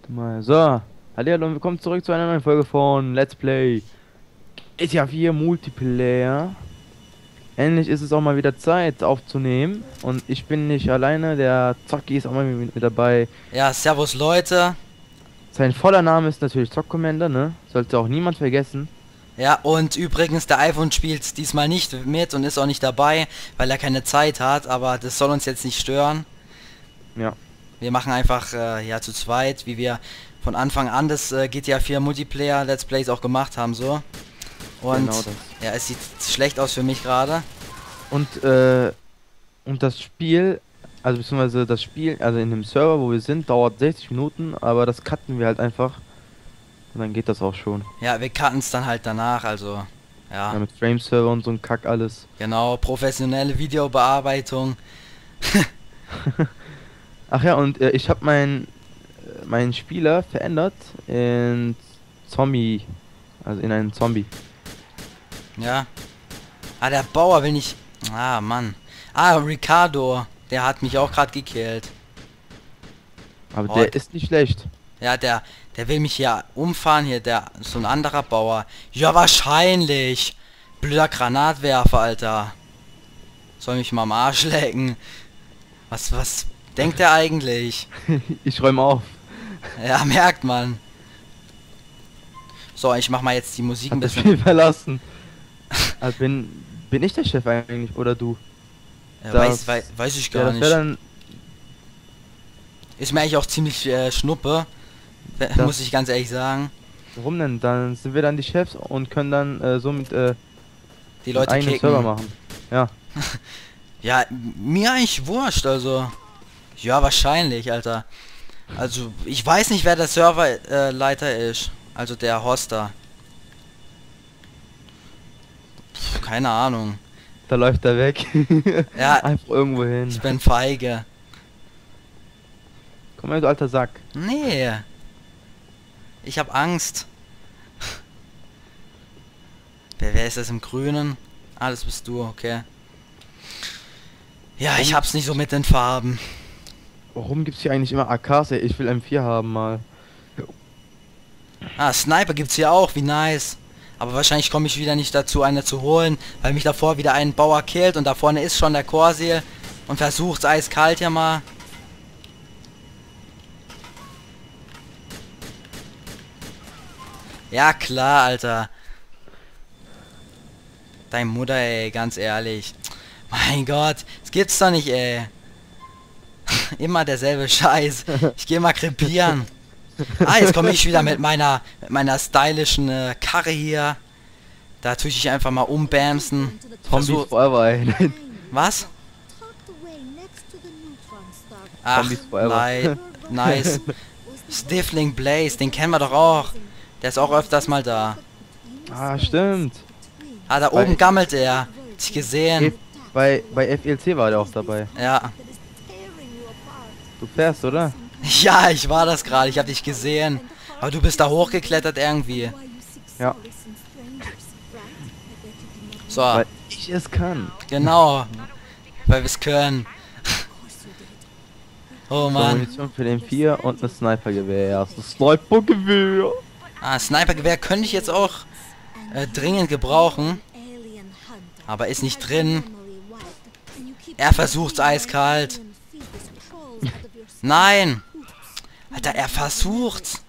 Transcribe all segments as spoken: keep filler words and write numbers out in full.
Mal so. Hallo und willkommen zurück zu einer neuen Folge von Let's Play G T A vier Multiplayer. Endlich ist es auch mal wieder Zeit aufzunehmen. Und ich bin nicht alleine, der Zocki ist auch mal mit, mit dabei. Ja, servus Leute. Sein voller Name ist natürlich Zock Commander, ne? Sollte auch niemand vergessen. Ja, und übrigens, der iPhone spielt diesmal nicht mit und ist auch nicht dabei, weil er keine Zeit hat, aber das soll uns jetzt nicht stören. Ja. Wir machen einfach, äh, ja, zu zweit, wie wir von Anfang an das äh, G T A vier Multiplayer Let's Plays auch gemacht haben, so. Und, Genau das. ja, es sieht schlecht aus für mich gerade. Und, äh, und das Spiel, also beziehungsweise das Spiel, also in dem Server, wo wir sind, dauert sechzig Minuten, aber das cutten wir halt einfach. Und dann geht das auch schon. Ja, wir cutten es dann halt danach, also, Ja, ja, mit Frame-Server und so ein Kack alles. genau, professionelle Videobearbeitung. Ach ja, und äh, ich habe meinen äh, meinen Spieler verändert in Zombie, also in einen Zombie. Ja. Ah, der Bauer will nicht... Ah, Mann. Ah, Ricardo. Der hat mich auch gerade gekillt. Aber Oh, der ist nicht schlecht. ja, der... Der will mich hier umfahren, hier, der... So ein anderer Bauer. Ja, wahrscheinlich. Blöder Granatwerfer, Alter. Soll mich mal am Arsch lecken. Was, was denkt er eigentlich? Ich räume auf. Ja, merkt man. So, ich mach mal jetzt die Musik ein Hat das bisschen... Spiel verlassen. Also bin bin ich der Chef eigentlich oder du? Äh, Das, weiß, weiß, weiß ich ja, gar das wäre nicht. dann Ist mir eigentlich auch ziemlich äh, Schnuppe. das. Muss ich ganz ehrlich sagen. Warum denn? Dann sind wir dann die Chefs und können dann äh, somit äh, Die einen Leute eigenen kicken. Server machen. Ja. Ja, mir eigentlich wurscht, also. Ja, wahrscheinlich, Alter. Also, ich weiß nicht, wer der Serverleiter äh, Leiter ist. Also der Hoster. Pff, keine Ahnung. Da läuft er weg. Ja, Einfach irgendwo hin. ich bin feige. Komm her, du alter Sack. Nee. Ich hab Angst. Wer, wer ist das im Grünen? Ah, das bist du, okay. Ja, ich Warum- hab's nicht so mit den Farben. Warum gibt's hier eigentlich immer A Ks? Ey? Ich will M vier haben mal. Ah, Sniper gibt's hier auch, wie nice. Aber wahrscheinlich komme ich wieder nicht dazu, eine zu holen, weil mich davor wieder ein Bauer killt und da vorne ist schon der Corsair und versucht's eiskalt ja mal. Ja klar, Alter. Dein Mutter, ey, ganz ehrlich. Mein Gott, das gibt's doch nicht, ey. Immer derselbe Scheiß. Ich gehe mal krepieren. Ah, jetzt komme ich wieder mit meiner mit meiner stylischen äh, Karre hier. Da tue ich einfach mal umbamsen. Zombies Versuch- forever, ey. Was? Ach, Zombies forever. nein, nice. Stifling Blaze, den kennen wir doch auch. Der ist auch öfters mal da. Ah, stimmt. Ah, da Bei- oben gammelt er. Hab ich gesehen. F bei, bei F L C war der auch dabei. Ja. Du fährst, oder? Ja, ich war das gerade. Ich hab dich gesehen. Aber du bist da hochgeklettert irgendwie. Ja. So, Weil ich es kann. genau. Weil wir es können. Oh So, Mann. Munition für den vier und ein Snipergewehr. Ja, ein Snipergewehr. Ah, Snipergewehr könnte ich jetzt auch äh, dringend gebrauchen. Aber ist nicht drin. Er versucht's eiskalt. Nein! Alter, er versucht's.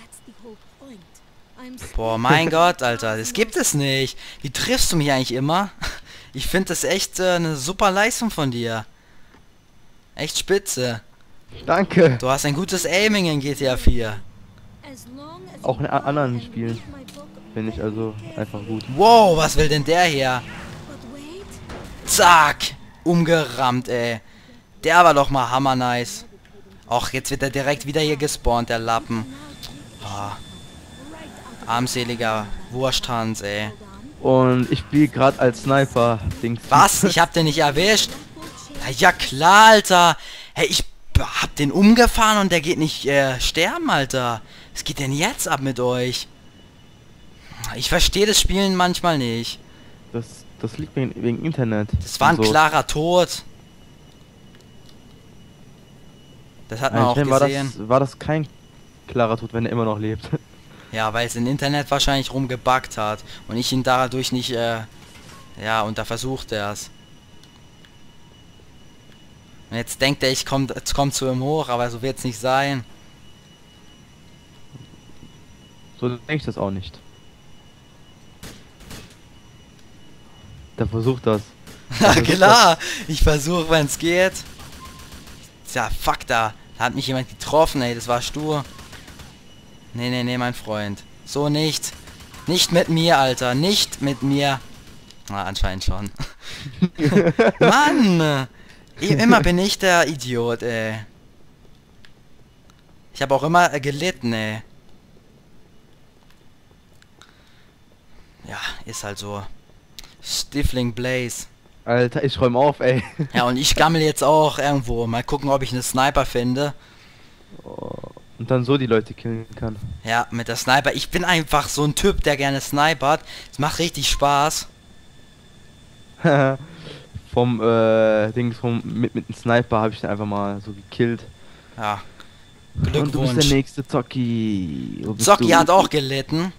Boah, mein Gott, Alter, das gibt es nicht. Wie triffst du mich eigentlich immer? Ich finde das echt äh, eine super Leistung von dir. Echt spitze. Danke. Du hast ein gutes Aiming in G T A vier. Auch in a- anderen Spielen finde ich also einfach gut. Wow, was will denn der hier? Zack! Umgerammt, ey. Der war doch mal hammer nice. Och, jetzt wird er direkt wieder hier gespawnt, der Lappen. Oh. Armseliger Wursthans, ey. Und ich spiele gerade als Sniper. Dings. Was? Ich hab den nicht erwischt? Ja klar, Alter. Hey, ich hab den umgefahren und der geht nicht äh, sterben, Alter. Was geht denn jetzt ab mit euch? Ich verstehe das Spielen manchmal nicht. Das, das liegt wegen, wegen Internet. Das war ein und so. klarer Tod. Das hat man auch Anscheinend war gesehen. das, war das kein Clara tut, wenn er immer noch lebt. Ja, weil es im Internet wahrscheinlich rumgebuggt hat und ich ihn dadurch nicht, äh, ja, und da versucht er es. Und jetzt denkt er, ich komme komm zu ihm hoch, aber so wird es nicht sein. So denke ich das auch nicht. Der versucht das. Na klar, ich versuche, wenn es geht. Ja, fuck da. Da hat mich jemand getroffen, ey, das war stur. Nee, nee, nee, mein Freund. So nicht. Nicht mit mir, Alter. Nicht mit mir. Na, anscheinend schon. Mann! Immer bin ich der Idiot, ey. Ich habe auch immer äh, gelitten, ey. Ja, ist halt so. Stifling Blaze. Alter, ich räume auf, ey. Ja, und ich gammel jetzt auch irgendwo. Mal gucken, ob ich eine Sniper finde. Und dann so die Leute killen kann. Ja, mit der Sniper. Ich bin einfach so ein Typ, der gerne snipert. Es macht richtig Spaß. vom äh, Dings vom mit mit dem Sniper habe ich den einfach mal so gekillt. Ja. Und du bist Glückwunsch. der nächste Zocki. Wo bist Zocki du? hat auch gelitten.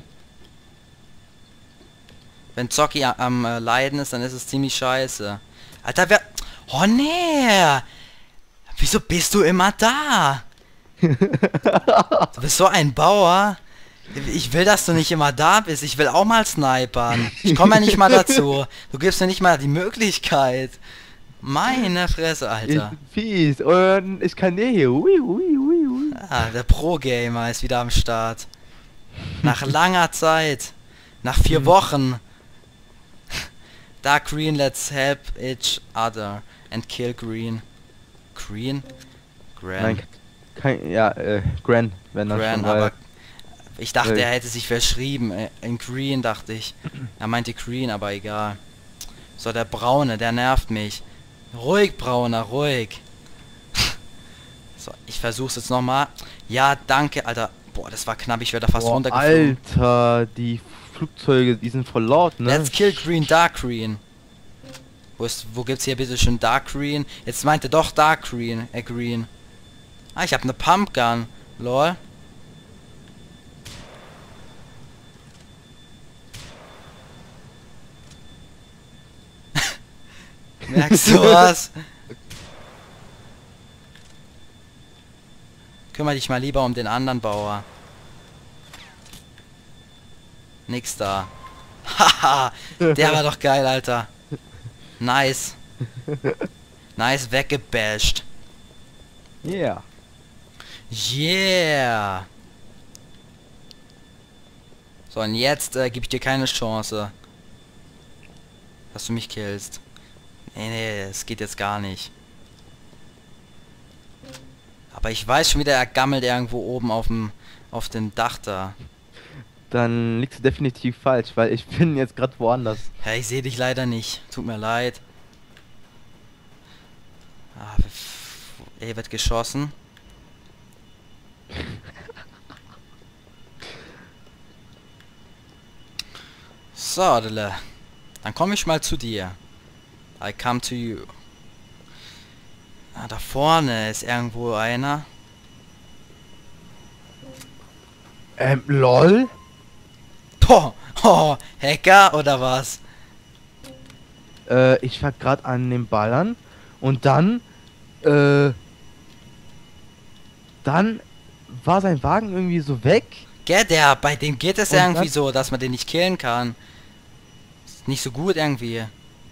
Wenn Zocki a- am äh, Leiden ist, dann ist es ziemlich scheiße. Alter, wer... Oh nee! Wieso bist du immer da? Du bist so ein Bauer. Ich will, dass du nicht immer da bist. Ich will auch mal snipern. Ich komme ja nicht mal dazu. Du gibst mir nicht mal die Möglichkeit. Meine Fresse, Ich Alter. bin fies. Und ich kann dir hier. Ui, ui, ui, ui. Ah, der Pro-Gamer ist wieder am Start. Nach langer Zeit. Nach vier Wochen. Dark Green, let's help each other and kill Green. Green? Gran. Nein, kein, ja, äh, Gran, wenn das Gran, schon, aber weil, ich dachte, äh, er hätte sich verschrieben. Äh, In Green dachte ich. Er meinte Green, aber egal. So, der Braune, der nervt mich. Ruhig, Brauner, ruhig. So, ich versuch's jetzt nochmal. Ja, danke, Alter. Boah, das war knapp, ich wäre da fast boah, runtergeflogen. Alter, die Flugzeuge, die sind voll laut, ne? Let's kill Green, Dark Green. Wo ist, wo gibt's hier bitte schon Dark Green? Jetzt meinte doch Dark Green, äh Green. Ah, ich habe eine Pumpgun. Lol. Merkst du was? Kümmere dich mal lieber um den anderen Bauer. Nix da. Haha, der war doch geil, Alter. Nice. Nice weggebasht. Yeah. Yeah. So, und jetzt äh, gebe ich dir keine Chance, dass du mich killst. Nee, nee, es geht jetzt gar nicht. Aber ich weiß schon wieder, er gammelt irgendwo oben auf dem auf dem Dach da. Dann liegst du definitiv falsch, weil ich bin jetzt gerade woanders. Ja, ich sehe dich leider nicht. Tut mir leid. Ah, er wird geschossen. So, Adele. Dann komme ich mal zu dir. I come to you. Ah, da vorne ist irgendwo einer. Ähm, lol? Boah, oh, Hacker oder was? Äh, ich war gerade an dem Ballern und dann, äh, dann war sein Wagen irgendwie so weg. Gell, der, bei dem geht es Und irgendwie dann- so, dass man den nicht killen kann. Ist nicht so gut irgendwie.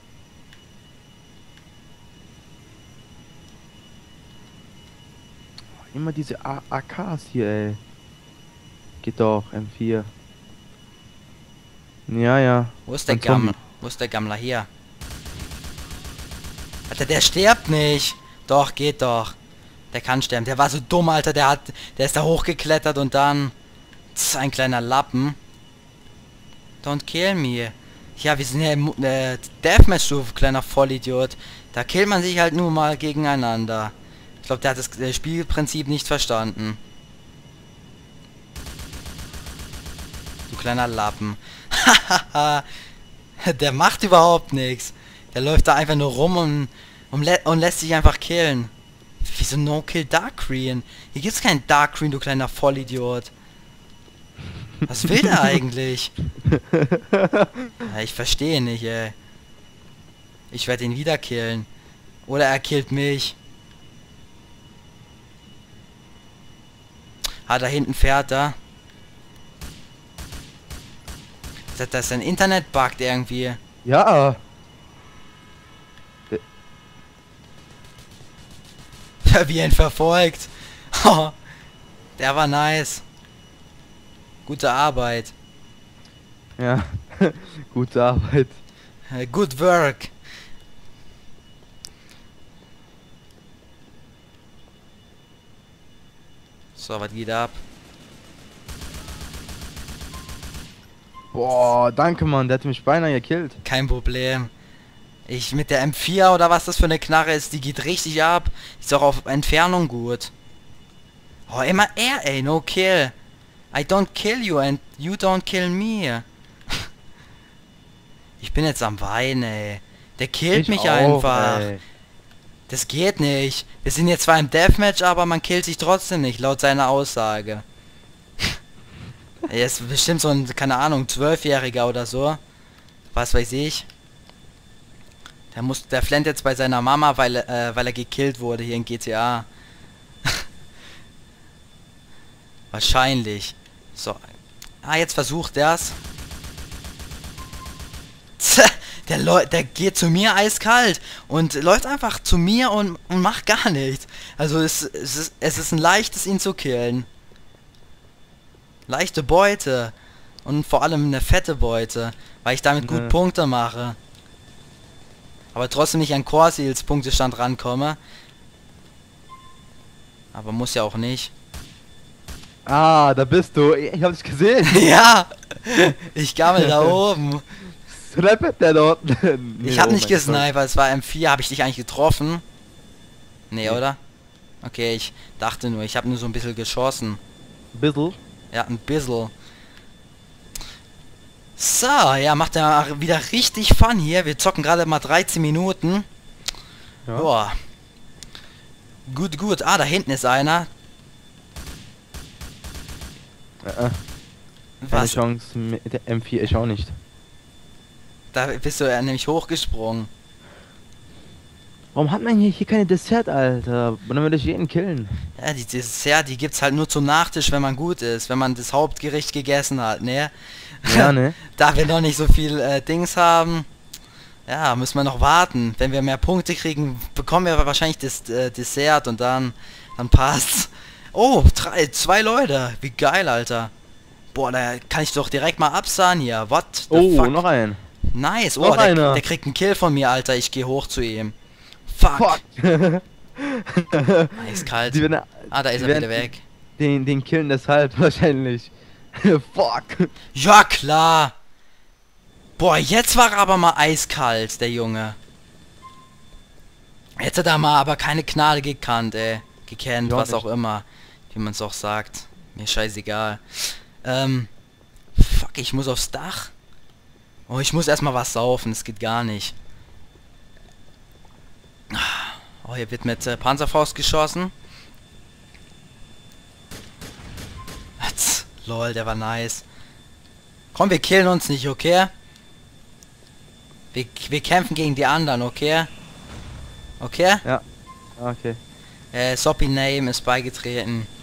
Immer diese A AKs hier, ey. Geht doch, M vier. Ja, ja. Wo ist der Ein Zombie. Gammler? Wo ist der Gammler? Hier. Alter, der stirbt nicht. Doch, geht doch. Der kann sterben. Der war so dumm, Alter. Der hat, der ist da hochgeklettert und dann... Tss, ein kleiner Lappen. Don't kill me. Ja, wir sind ja im äh, Deathmatch, du kleiner Vollidiot. Da killt man sich halt nur mal gegeneinander. Ich glaube, der hat das äh, Spielprinzip nicht verstanden. Du kleiner Lappen. Hahaha. Der macht überhaupt nichts. Der läuft da einfach nur rum und, und, lä und lässt sich einfach killen. Wieso No Kill Dark Green? Hier gibt's keinen Dark Green, du kleiner Vollidiot. Was will der eigentlich? Ja, ich verstehe nicht, ey. Ich werde ihn wieder killen. Oder er killt mich. Ah, da hinten fährt er. Das, das ist ein Internet buggt irgendwie. Ja. Wie ihn verfolgt. Oh, der war nice. Gute Arbeit. Ja. Gute Arbeit. Uh, good work. So, was geht ab? Boah, danke Mann, der hat mich beinahe gekillt. Kein Problem. Ich mit der M vier oder was das für eine Knarre ist, die geht richtig ab. Ist auch auf Entfernung gut. Oh, immer er, ey, no kill. I don't kill you and you don't kill me. Ich bin jetzt am Weinen, ey. Der killt Ich mich auch, einfach. ey. Das geht nicht. Wir sind jetzt zwar im Deathmatch, aber man killt sich trotzdem nicht, laut seiner Aussage. Er ist bestimmt so ein, keine Ahnung, Zwölfjähriger oder so. Was weiß ich. Der muss, der flennt jetzt bei seiner Mama, weil, äh, weil er gekillt wurde hier in G T A. Wahrscheinlich. So. Ah, jetzt versucht er's. Der, Leu der geht zu mir eiskalt und läuft einfach zu mir und, und macht gar nichts. Also es, es, ist, es ist ein leichtes, ihn zu killen. Leichte Beute. Und vor allem eine fette Beute. Weil ich damit gut Mhm. Punkte mache. Aber trotzdem nicht an Corsils Punktestand rankomme. Aber muss ja auch nicht. Ah, da bist du. Ich hab dich gesehen. Ja! Ich gammel da oben. Snipert der dort. Nee, Ich hab oh nicht mein Gott. gesnipert, es war M vier. Habe ich dich eigentlich getroffen? Nee, oder? Okay, ich dachte nur, ich habe nur so ein bisschen geschossen. Bissl. Ja, ein bisschen. So, ja, macht ja wieder richtig Fun hier. Wir zocken gerade mal dreizehn Minuten. Ja. Boah. Gut, gut. Ah, da hinten ist einer. Äh, äh. Keine Was? Chance mit der M vier, ich auch nicht. Da bist du ja nämlich hochgesprungen. Warum hat man hier, hier keine Dessert, Alter? Dann würde ich jeden killen. Ja, die Dessert, die gibt's halt nur zum Nachtisch, wenn man gut ist. Wenn man das Hauptgericht gegessen hat, ne? Ja, ne? Da wir noch nicht so viel äh, Dings haben, ja, müssen wir noch warten. Wenn wir mehr Punkte kriegen, bekommen wir wahrscheinlich das äh, Dessert und dann, dann passt's. Oh, drei, zwei Leute. Wie geil, Alter. Boah, da kann ich doch direkt mal absahen hier. What the Oh, fuck? noch ein. Nice. Oh, noch der, einer. der kriegt einen Kill von mir, Alter. Ich gehe hoch zu ihm. Fuck. Fuck. Eiskalt. Die werden, Ah, da ist die er werden wieder weg. Den, den killen deshalb wahrscheinlich. Fuck. Ja, klar. Boah, jetzt war er aber mal eiskalt, der Junge. Jetzt hat er mal aber keine Gnade gekannt, ey. Gekannt, Ja, was nicht. auch immer. Wie man es auch sagt. Mir scheißegal. Ähm. Fuck, ich muss aufs Dach. Oh, ich muss erstmal was saufen. Das geht gar nicht. Oh, hier wird mit äh, Panzerfaust geschossen. Atz, lol, der war nice. Komm, wir killen uns nicht, okay? Wir, wir kämpfen gegen die anderen, okay? Okay? Ja. Okay. Äh, Soppy Name ist beigetreten.